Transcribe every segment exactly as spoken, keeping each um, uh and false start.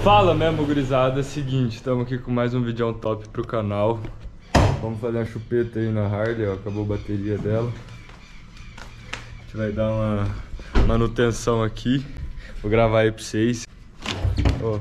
Fala mesmo, gurizada, é o seguinte, estamos aqui com mais um vídeo top pro canal. Vamos fazer uma chupeta aí na Harley, ó, acabou a bateria dela. A gente vai dar uma manutenção aqui. Vou gravar aí pra vocês. Ó.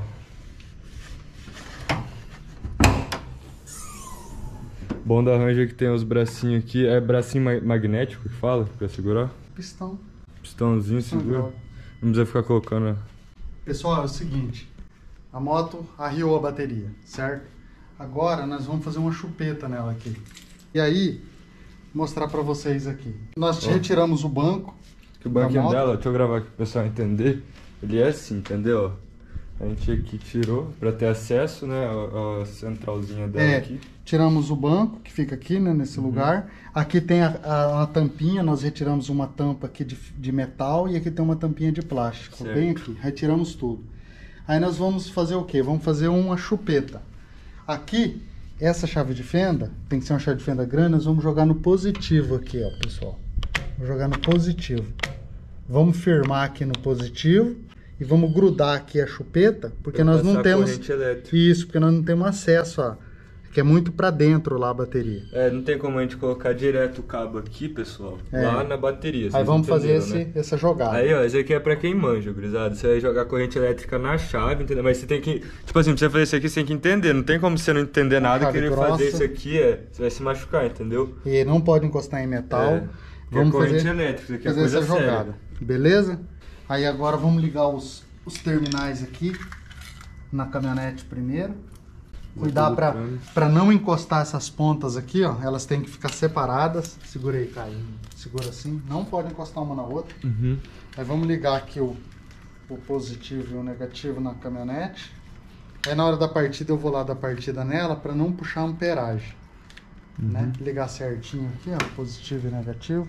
Bom da Ranger que tem os bracinhos aqui, é bracinho ma magnético que fala, pra segurar? Pistão. Pistãozinho segura. Não precisa ficar colocando. Pessoal, é o seguinte, a moto arriou a bateria, certo? Agora nós vamos fazer uma chupeta nela aqui. E aí, mostrar pra vocês aqui. Nós oh. retiramos o banco. Que o banquinho dela, deixa eu gravar aqui pro pessoal entender. Ele é assim, entendeu? A gente aqui tirou pra ter acesso, né? A, a centralzinha dela é, aqui. Tiramos o banco, que fica aqui, né? Nesse uhum. lugar. Aqui tem a, a, a tampinha, nós retiramos uma tampa aqui de, de metal e aqui tem uma tampinha de plástico. Certo. Bem aqui, retiramos tudo. Aí nós vamos fazer o quê? Vamos fazer uma chupeta. Aqui, essa chave de fenda, tem que ser uma chave de fenda grande, nós vamos jogar no positivo aqui, ó, pessoal. Vou jogar no positivo. Vamos firmar aqui no positivo. E vamos grudar aqui a chupeta, porque nós não temos isso, porque nós não temos acesso a, que é muito para dentro lá a bateria. É, não tem como a gente colocar direto o cabo aqui, pessoal, é. lá na bateria. Aí vamos fazer esse, né? essa jogada. Aí, ó, esse aqui é para quem manja, gurizada. Você vai jogar corrente elétrica na chave, entendeu? Mas você tem que, tipo assim, pra você fazer isso aqui, você tem que entender. Não tem como você não entender nada, querer grossa. fazer isso aqui, é, você vai se machucar, entendeu? E não pode encostar em metal. É, vamos é corrente fazer, elétrica, isso aqui fazer é coisa essa séria. jogada, beleza? Aí agora vamos ligar os, os terminais aqui na caminhonete primeiro. Cuidar para para não encostar essas pontas aqui, ó. Elas têm que ficar separadas. Segura aí, Caio. Segura assim. Não pode encostar uma na outra. Uhum. Aí vamos ligar aqui o, o positivo e o negativo na caminhonete. Aí na hora da partida eu vou lá dar partida nela para não puxar amperagem. Uhum. Né? Ligar certinho aqui, ó. Positivo e negativo.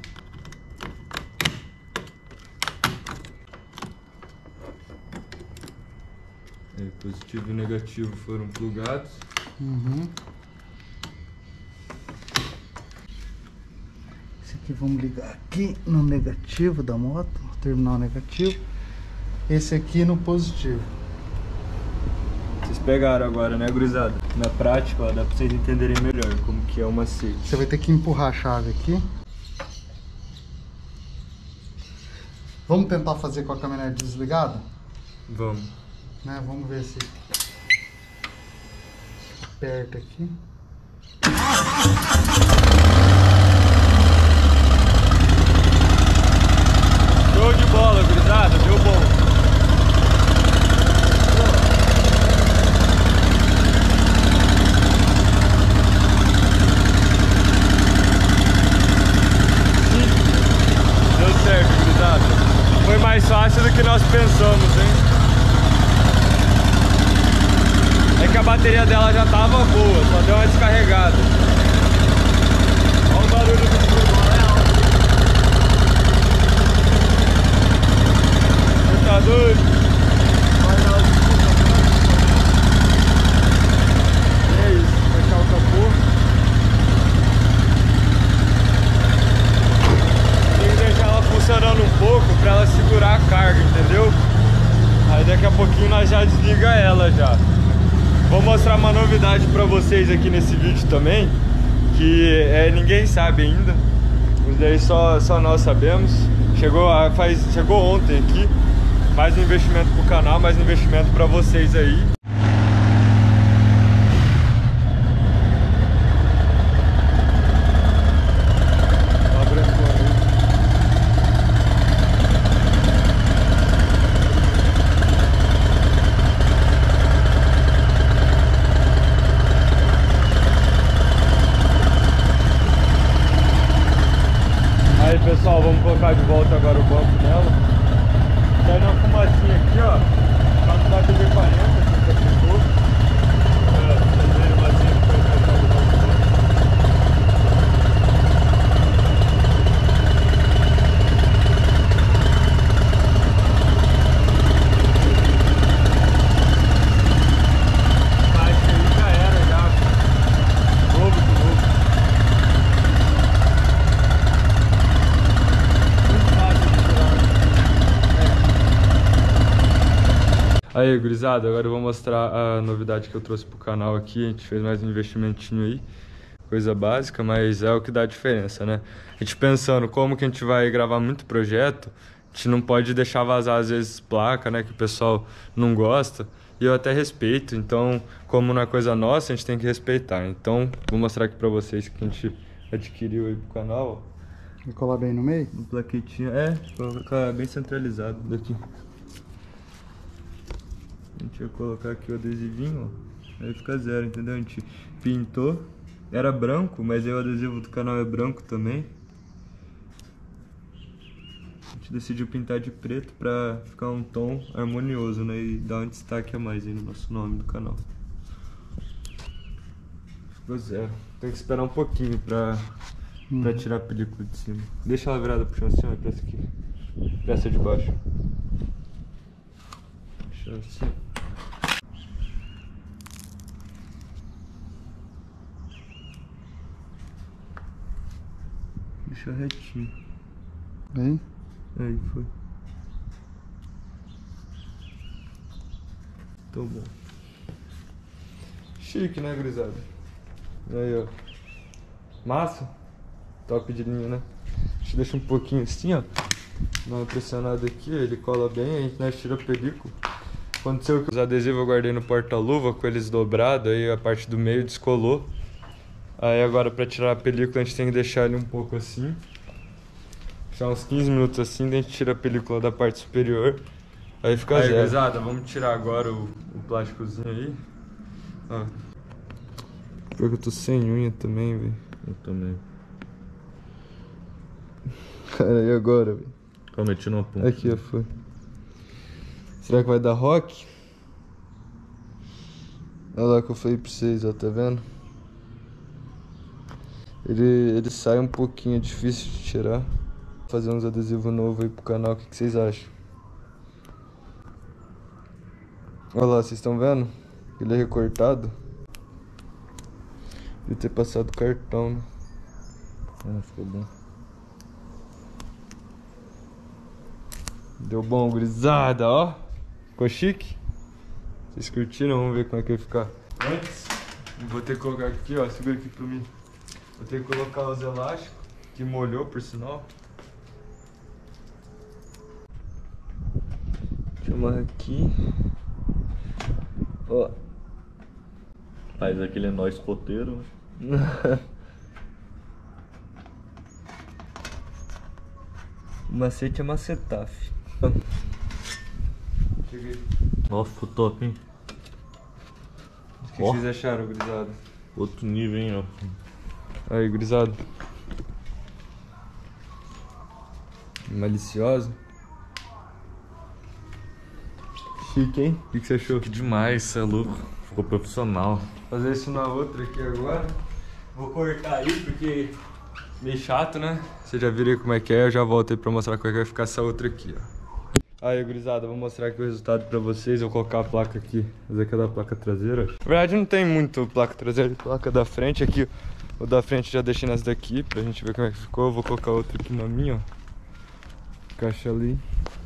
É, positivo e negativo foram plugados. Uhum. Esse aqui vamos ligar aqui no negativo da moto, terminal negativo. Esse aqui no positivo. Vocês pegaram agora, né, gurizada? Na prática, ó, dá pra vocês entenderem melhor como que é o macete. Você vai ter que empurrar a chave aqui. Vamos tentar fazer com a caminhonete desligada? Vamos. Né, vamos ver se aperta aqui. Show de bola, gurizada, deu bom. Deu certo, gurizada. Foi mais fácil do que nós pensamos, hein? É que a bateria dela já tava boa, só deu uma descarregada. Olha o barulho do turbo. Você tá doido? É isso, fechar o capô. Tem que deixar ela funcionando um pouco pra ela segurar a carga, entendeu? Aí daqui a pouquinho nós já desliga ela já. Vou mostrar uma novidade pra vocês aqui nesse vídeo também, que é, ninguém sabe ainda, isso daí só, só nós sabemos. Chegou, faz, chegou ontem aqui, mais um investimento pro canal, mais um investimento pra vocês aí. Aí pessoal, vamos colocar de volta agora o banco nela. Sai uma fumacinha aqui, ó. Pra não dar T V quarenta, Aí, gurizada, agora eu vou mostrar a novidade que eu trouxe pro canal aqui. A gente fez mais um investimentinho aí, coisa básica, mas é o que dá a diferença, né? A gente pensando como que a gente vai gravar muito projeto, a gente não pode deixar vazar às vezes placa, né, que o pessoal não gosta. E eu até respeito, então, como não é coisa nossa, a gente tem que respeitar. Então, vou mostrar aqui pra vocês que a gente adquiriu aí pro canal, ó. E colar bem no meio? Um plaquetinho, é, colocar bem centralizado daqui. A gente vai colocar aqui o adesivinho, ó, aí fica zero, entendeu? A gente pintou, era branco, mas aí o adesivo do canal é branco também. A gente decidiu pintar de preto pra ficar um tom harmonioso, né? E dar um destaque a mais aí no nosso nome do canal. Ficou zero. Tem que esperar um pouquinho pra... Hum. Pra tirar a película de cima. Deixa ela virada pro chão assim, ó, pra essa aqui. Pra essa de baixo. Deixa assim. Deixa retinho. Bem? Aí, foi. Tô bom. Chique, né, gurizada? Aí, ó. Massa? Top de linha, né? A gente deixa um pouquinho assim, ó. Dá uma pressionada aqui, ele cola bem, a gente, né, tira a película. Aconteceu que os adesivos eu guardei no porta-luva com eles dobrados, aí a parte do meio descolou. Aí agora pra tirar a película a gente tem que deixar ele um pouco assim. Deixar uns quinze minutos assim, daí a gente tira a película da parte superior. Aí fica zero. Aí, gurizada, vamos tirar agora o, o plásticozinho aí. Ó. Porque eu tô sem unha também, velho. Eu também. Cara, e agora, velho? Calma aí, tira uma ponta. Aqui, ó, foi. Será que vai dar rock? Olha lá que eu falei pra vocês, ó, tá vendo? Ele, ele sai um pouquinho, é difícil de tirar. Vou fazer uns adesivos novos aí pro canal, o que, que vocês acham? Olha lá, vocês estão vendo? Ele é recortado. Devia ter passado cartão, né? Ah, ficou bom. Deu bom, gurizada, ó. Ficou chique? Vocês curtiram? Vamos ver como é que vai ficar. Antes, vou ter que colocar aqui, ó. Segura aqui pra mim. Vou ter que colocar os elásticos, que molhou, por sinal. Deixa eu amarrar aqui. Ó. Faz aquele nó escoteiro. O macete é macetar, fi. Cheguei. Nossa, ficou top, hein? O que, que Ó. vocês acharam, gurizada? Outro nível, hein, ó. Aí, gurizada. Maliciosa. Chique, hein? O que, que você achou? Que demais, cê é louco. Ficou profissional. Fazer isso na outra aqui agora. Vou cortar aí porque meio chato, né? Você já viram como é que é, eu já volto aí pra mostrar como é que vai ficar essa outra aqui, ó. Aí, gurizada, vou mostrar aqui o resultado pra vocês. Eu vou colocar a placa aqui, fazer aquela placa traseira. Na verdade não tem muito placa traseira, placa da frente aqui. O da frente já deixei nessa daqui pra gente ver como é que ficou. Eu vou colocar outra aqui na minha, ó. Caixa ali.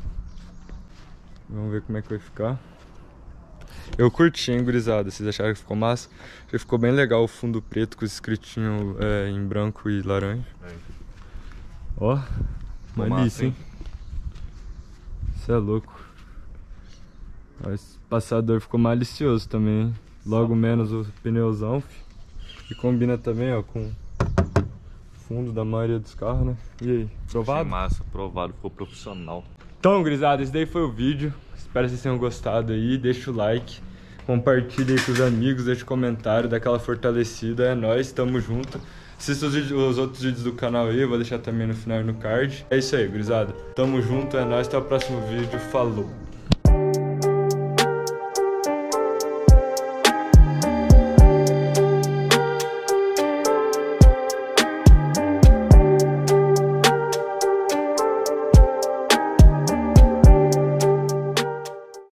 Vamos ver como é que vai ficar. Eu curti, hein, gurizada. Vocês acharam que ficou massa? Acho que ficou bem legal o fundo preto com os escritinhos é, em branco e laranja. Ó, malícia, hein? Isso é louco. Ó, esse passador ficou malicioso também, hein? Logo menos o pneuzão, fi. E combina também, ó, com o fundo da maioria dos carros, né? E aí, provado? Achei massa, provado, ficou profissional. Então, gurizada, esse daí foi o vídeo. Espero que vocês tenham gostado aí. Deixa o like, compartilha aí com os amigos, deixa o comentário, dá aquela fortalecida. É nóis, tamo junto. Assista os, vídeos, os outros vídeos do canal aí, eu vou deixar também no final e no card. É isso aí, gurizada. Tamo junto, é nóis, até o próximo vídeo. Falou!